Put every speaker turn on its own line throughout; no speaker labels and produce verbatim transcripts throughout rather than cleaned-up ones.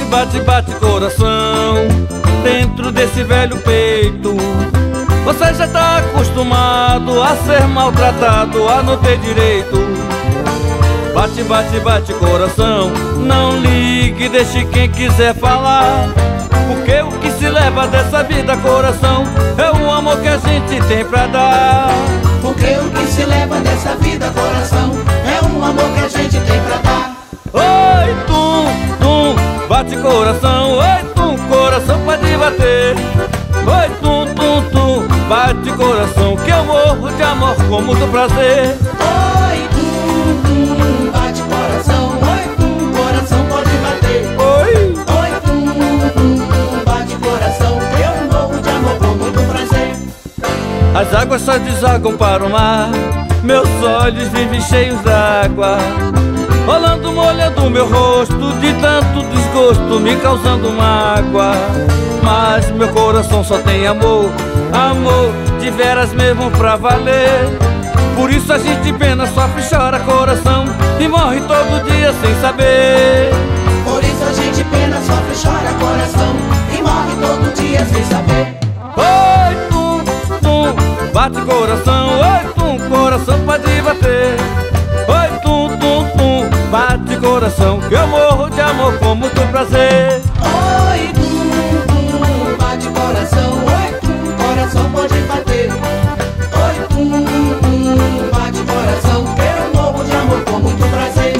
bate, bate coração dentro desse velho peito. Você já tá acostumado a ser maltratado, a não ter direito. Bate, bate, bate coração, não ligue, deixe quem quiser falar. Porque o que se leva dessa vida, coração, é o amor que a gente tem pra dar.
Porque o que se leva dessa vida, coração, é um amor que a gente tem pra dar.
Oi, tum, tum, bate coração, oi, tum, coração pode bater. Oi, tum, tum, tum, bate coração, que eu morro de amor com muito prazer.
Oi, tum, tum, bate coração, oi, tum, coração pode bater.
Oi,
oi, tum, tum, bate coração, que eu morro de amor com muito prazer.
As águas só desagam para o mar, meus olhos vivem cheios d'água, rolando, molhando meu rosto, de tanto desgosto me causando mágoa. Mas meu coração só tem amor, amor de veras mesmo pra valer. Por isso a gente pena, sofre, chora coração e morre todo dia sem saber.
Por isso a gente pena, sofre, chora coração e morre todo dia sem saber.
Oi, tum, tum, bate coração, oi, tum, coração pode bater. Oi, tum, tum, tum, bate coração, que eu morro de amor com muito prazer.
Oi, tum, tum, bate coração, oi, tum, coração pode bater. Oi, tum, tum, bate coração, que eu morro de amor com muito prazer.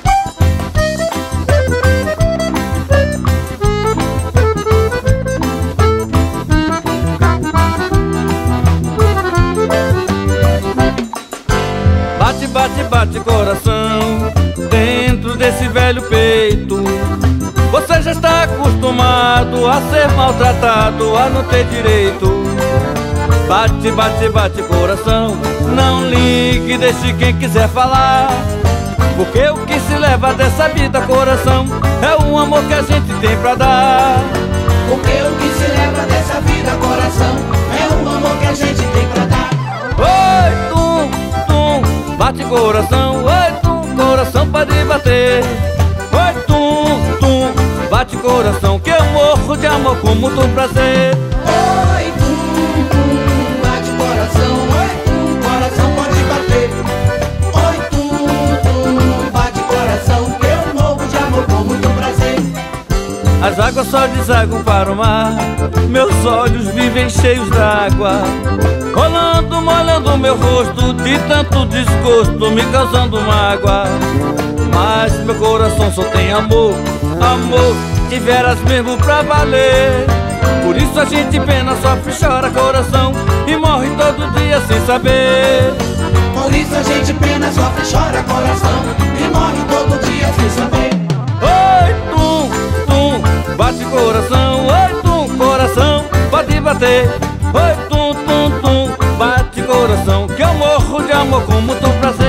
Bate, bate, bate coração dentro desse velho peito. Você já está acostumado a ser maltratado, a não ter direito. Bate, bate, bate coração, não ligue, deixe quem quiser falar. Porque o que se leva dessa vida, coração, é o amor que a gente tem pra dar.
Porque o que se leva dessa vida, coração, é o amor que a gente tem pra dar.
Oi, tum, tum, bate coração, oi, tum, coração pode bater. Oi, tum, tum, bate coração, que eu morro de amor com muito prazer.
Oi, tum, tum, bate coração, oi, tum, coração pode bater. Oi, tum, tum, bate coração, que eu morro de amor com muito prazer.
As águas só desagam para o mar, meus olhos vivem cheios d'água, rolando, molhando meu rosto, de tanto desgosto me causando mágoa. Mas meu coração só tem amor, amor de veras mesmo pra valer. Por isso a gente pena, sofre, chora coração e morre todo dia sem saber.
Por isso a gente pena, sofre, chora coração e morre todo dia sem saber.
Oi, tum, tum, bate coração, oi, tum, coração pode bater. Oi, tum, tum, tum, bate coração, que eu morro de amor com muito prazer.